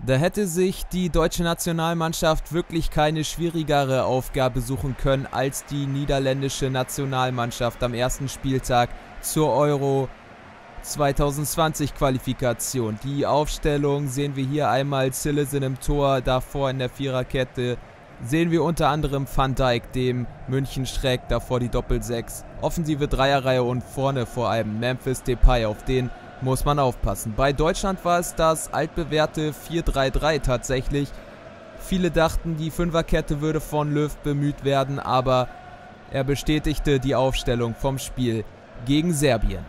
Da hätte sich die deutsche Nationalmannschaft wirklich keine schwierigere Aufgabe suchen können als die niederländische Nationalmannschaft am ersten Spieltag zur Euro 2020 Qualifikation. Die Aufstellung sehen wir hier einmal: Cillessen im Tor, davor in der Viererkette sehen wir unter anderem Van Dijk, dem München-Schreck, davor die Doppel-6, offensive Dreierreihe und vorne vor allem Memphis Depay, auf den muss man aufpassen. Bei Deutschland war es das altbewährte 4-3-3 tatsächlich. Viele dachten, die Fünferkette würde von Löw bemüht werden, aber er bestätigte die Aufstellung vom Spiel gegen Serbien.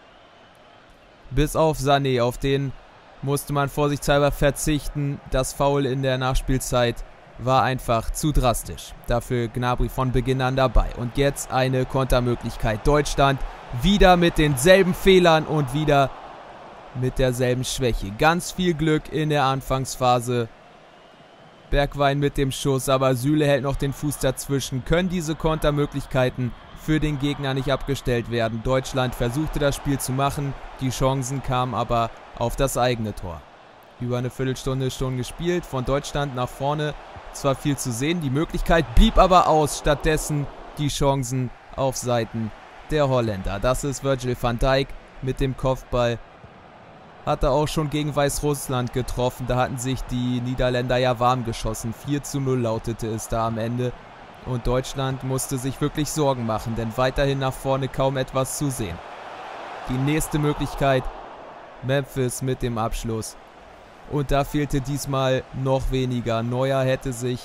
Bis auf Sané, auf den musste man vorsichtshalber verzichten. Das Foul in der Nachspielzeit war einfach zu drastisch. Dafür Gnabry von Beginn an dabei. Und jetzt eine Kontermöglichkeit. Deutschland wieder mit denselben Fehlern und wieder mit derselben Schwäche. Ganz viel Glück in der Anfangsphase. Bergwijn mit dem Schuss, aber Süle hält noch den Fuß dazwischen. Können diese Kontermöglichkeiten für den Gegner nicht abgestellt werden? Deutschland versuchte das Spiel zu machen. Die Chancen kamen aber auf das eigene Tor. Über eine Viertelstunde schon gespielt. Von Deutschland nach vorne zwar viel zu sehen, die Möglichkeit blieb aber aus. Stattdessen die Chancen auf Seiten der Holländer. Das ist Virgil van Dijk mit dem Kopfball. Hatte auch schon gegen Weißrussland getroffen. Da hatten sich die Niederländer ja warm geschossen. 4:0 lautete es da am Ende. Und Deutschland musste sich wirklich Sorgen machen, denn weiterhin nach vorne kaum etwas zu sehen. Die nächste Möglichkeit, Memphis mit dem Abschluss. Und da fehlte diesmal noch weniger. Neuer hätte sich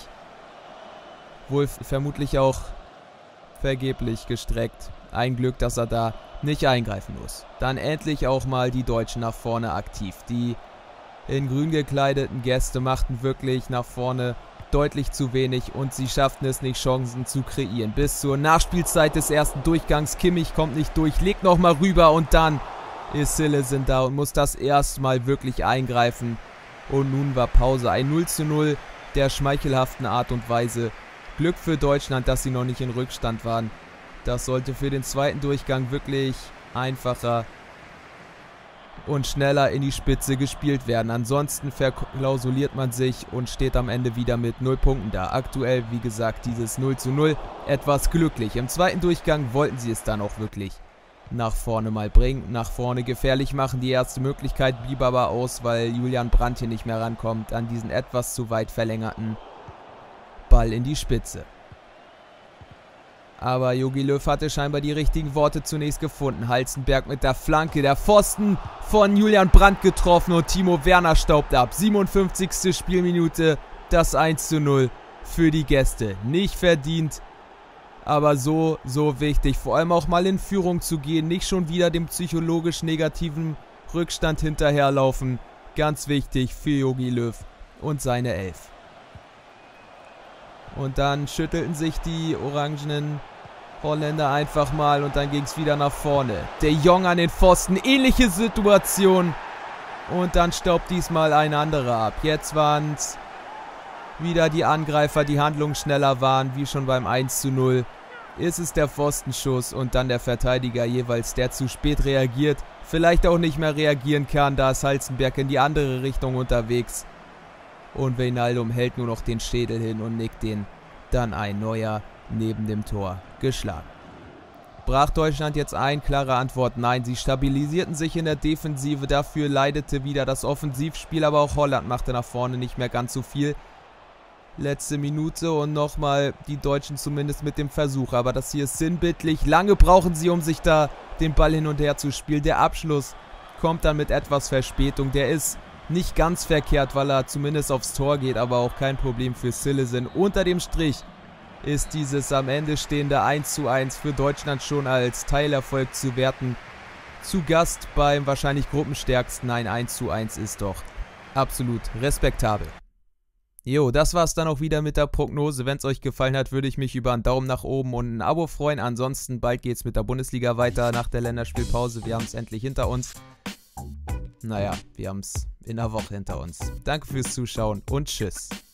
wohl vermutlich auch vergeblich gestreckt. Ein Glück, dass er da nicht eingreifen muss. Dann endlich auch mal die Deutschen nach vorne aktiv. Die in grün gekleideten Gäste machten wirklich nach vorne deutlich zu wenig und sie schafften es nicht, Chancen zu kreieren. Bis zur Nachspielzeit des ersten Durchgangs. Kimmich kommt nicht durch, legt nochmal rüber und dann ist Cillessen da und muss das erstmal wirklich eingreifen. Und nun war Pause. Ein 0:0 der schmeichelhaften Art und Weise. Glück für Deutschland, dass sie noch nicht in Rückstand waren. Das sollte für den zweiten Durchgang wirklich einfacher und schneller in die Spitze gespielt werden. Ansonsten verklausuliert man sich und steht am Ende wieder mit 0 Punkten da. Aktuell, wie gesagt, dieses 0:0 etwas glücklich. Im zweiten Durchgang wollten sie es dann auch wirklich nach vorne mal bringen, nach vorne gefährlich machen. Die erste Möglichkeit blieb aber aus, weil Julian Brandt hier nicht mehr rankommt an diesen etwas zu weit verlängerten Ball in die Spitze. Aber Jogi Löw hatte scheinbar die richtigen Worte zunächst gefunden. Halzenberg mit der Flanke, der Pfosten von Julian Brandt getroffen und Timo Werner staubt ab. 57. Spielminute, das 1:0 für die Gäste. Nicht verdient, aber so wichtig. Vor allem auch mal in Führung zu gehen, nicht schon wieder dem psychologisch negativen Rückstand hinterherlaufen. Ganz wichtig für Jogi Löw und seine Elf. Und dann schüttelten sich die orangenen Holländer einfach mal und dann ging es wieder nach vorne. De Jong an den Pfosten, ähnliche Situation. Und dann staubt diesmal ein anderer ab. Jetzt waren es wieder die Angreifer, die handlungsschneller waren, wie schon beim 1:0. Ist es der Pfostenschuss und dann der Verteidiger jeweils, der zu spät reagiert. Vielleicht auch nicht mehr reagieren kann, da ist Halzenberg in die andere Richtung unterwegs. Und Wijnaldum hält nur noch den Schädel hin und nickt den dann ein. Neuer neben dem Tor geschlagen. Brach Deutschland jetzt ein? Klare Antwort nein. Sie stabilisierten sich in der Defensive, dafür leidete wieder das Offensivspiel, aber auch Holland machte nach vorne nicht mehr ganz so viel. Letzte Minute und nochmal die Deutschen zumindest mit dem Versuch, aber das hier ist sinnbildlich. Lange brauchen sie, um sich da den Ball hin und her zu spielen. Der Abschluss kommt dann mit etwas Verspätung. Der ist nicht ganz verkehrt, weil er zumindest aufs Tor geht, aber auch kein Problem für Cillessen. Unter dem Strich ist dieses am Ende stehende 1:1 für Deutschland schon als Teilerfolg zu werten. Zu Gast beim wahrscheinlich gruppenstärksten. Ein 1:1 ist doch absolut respektabel. Jo, das war's dann auch wieder mit der Prognose. Wenn es euch gefallen hat, würde ich mich über einen Daumen nach oben und ein Abo freuen. Ansonsten bald geht's mit der Bundesliga weiter nach der Länderspielpause. Wir haben es endlich hinter uns. Naja, wir haben es in der Woche hinter uns. Danke fürs Zuschauen und tschüss.